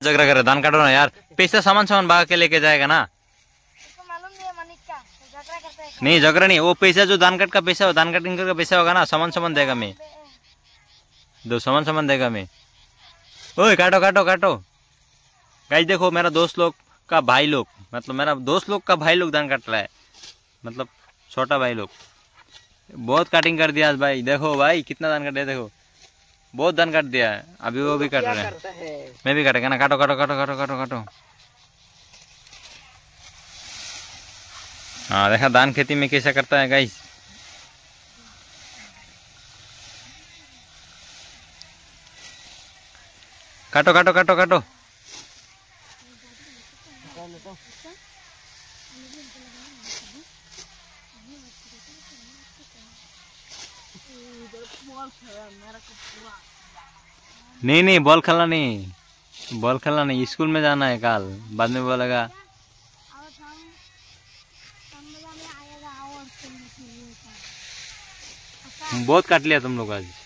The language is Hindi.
झगड़ा करे, धान काटो ना यार, पैसा सामान सामान भाग के लेके जाएगा ना। नहीं झगड़ा नहीं, वो पैसा जो धान कट का पैसा हो, धान कटिंग का पैसा होगा ना, सामान सामान देगा मैं, दो सामान सामान देगा मैं। ओए काटो काटो काटो। गाइस देखो मेरा दोस्त लोग का भाई लोग, मतलब मेरा दोस्त लोग का भाई लोग धान काट रहा है, मतलब छोटा भाई लोग। बहुत कटिंग कर दिया आज भाई, देखो भाई कितना धान काट दिया, देखो बहुत धान काट दिया है। अभी वो भी काट रहे हैं, मैं भी काटेगा ना। काटो काटो काटो काटो काटो काटो। हाँ देखा धान खेती में कैसा करता है गाइस। काटो काटो काटो काटो। नहीं नहीं बॉल खेलना नहीं, बॉल खेलना नहीं, स्कूल में जाना है कल, बाद में बोलेगा। बहुत काट लिया तुम लोग आज।